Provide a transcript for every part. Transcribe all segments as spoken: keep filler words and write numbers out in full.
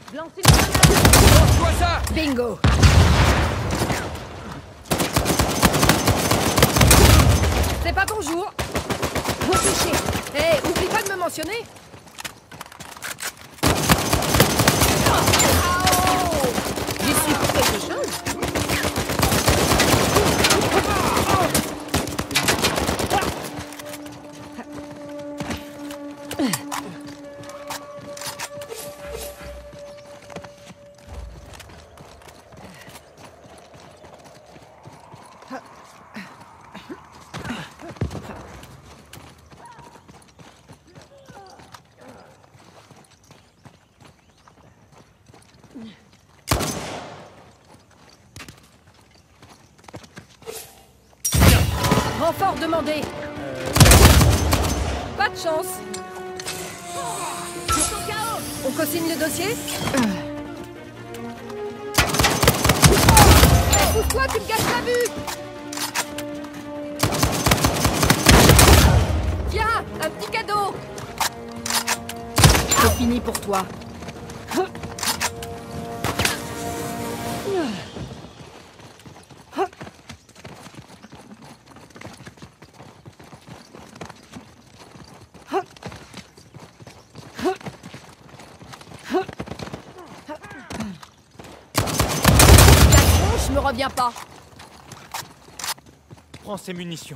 Lancez une grenade. Lance-toi ça. Bingo. C'est pas ton jour. Vous touchez. Hé, hey, oublie pas de me mentionner. J'y suis pour quelque chose. Renfort demandé. Pas de chance. On co-signe le dossier. Pousse-toi, tu me gâches la vue. Tiens, un petit cadeau. C'est fini pour toi. Je me reviens pas. Prends ces munitions.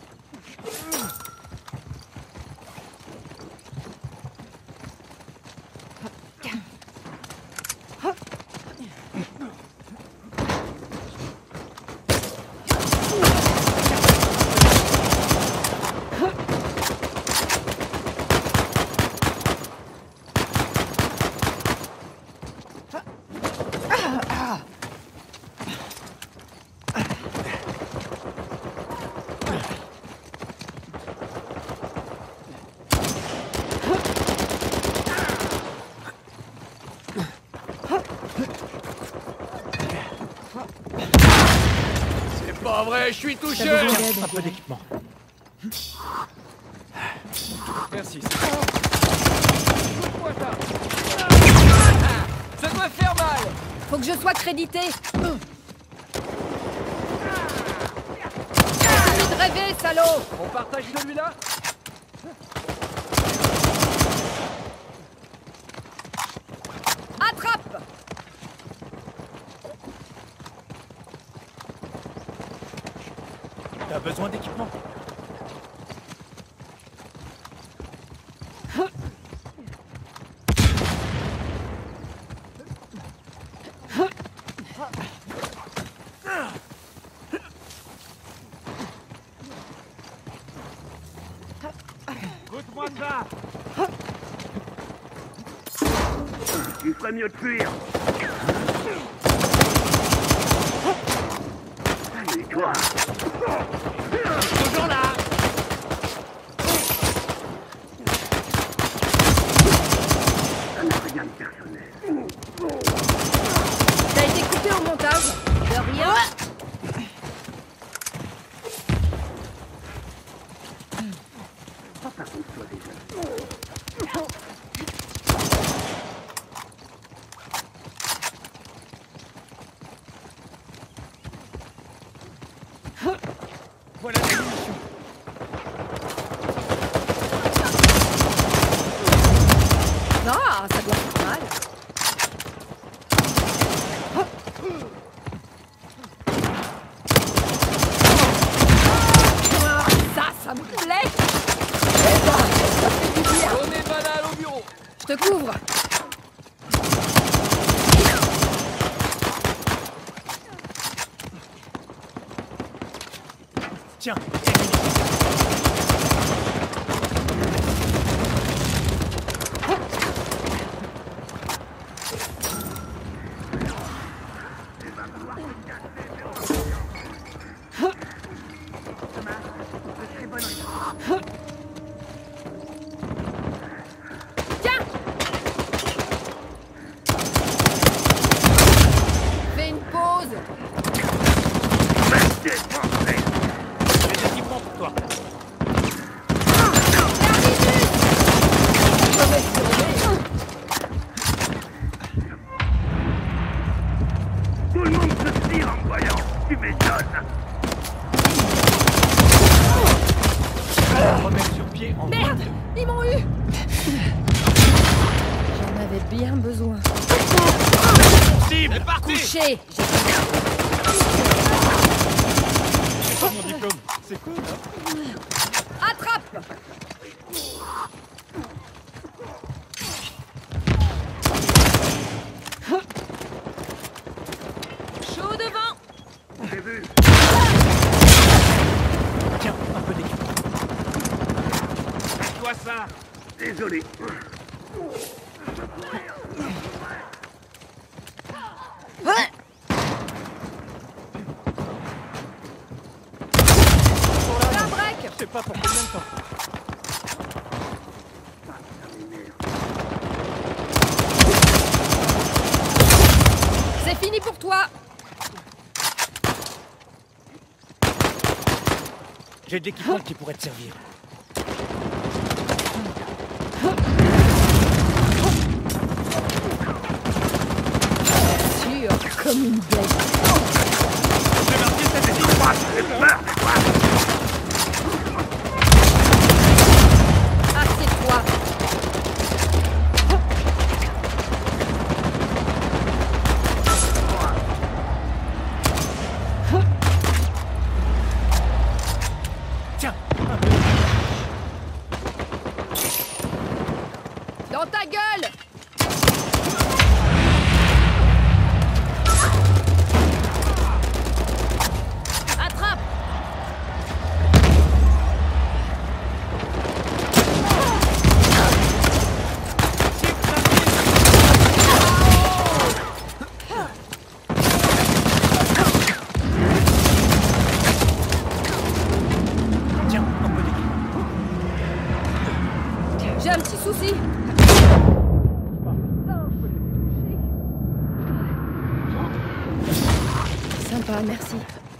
Pas vrai, je suis touché. Un peu d'équipement. Merci. Ça doit faire mal. Faut que je sois crédité. Fini de rêver, salaud. On partage celui-là. Attrape. T'as besoin d'équipement? Goûte-moi ça. Il ferait mieux de fuir. Allez, toi. Toujours là. Ça n'a rien de personnel. T'as été coupé au montage. De rien. Pas par contre, toi déjà. Voilà la munition. Ah, ça doit faire mal. Ah, ça, ça me plaît. Eh ben, ça fait du bien. Donnez banal au bureau. Je te couvre. Tiens. Tiens. Fais une pause. Des équipements pour toi. bien besoin. Cible parti. Couché. J'ai C'est pas mon diplôme. C'est cool, hein? Attrape. Chaud devant. J'ai vu. Tiens, un peu d'équipement. Toi ça. Désolé. Fais un break. Je sais pas pour combien de temps. C'est fini pour toi. J'ai de l'équipement qui pourrait te servir. Sûr, comme une blague. J'ai marqué cette équipe. Assieds-toi. Tiens. Dans ta gueule. Attrape. Tiens, un peu d'équipement. J'ai un petit souci. Sympa, merci.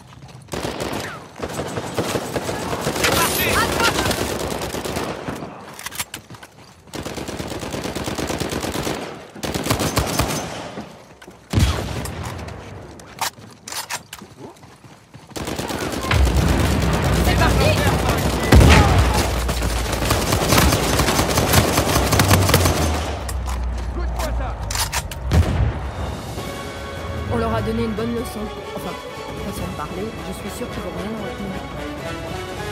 C'est parti. Écoute-moi ça. On leur a donné une bonne leçon. Enfin, façon de parler, je suis sûre qu'ils vont rien en retenir.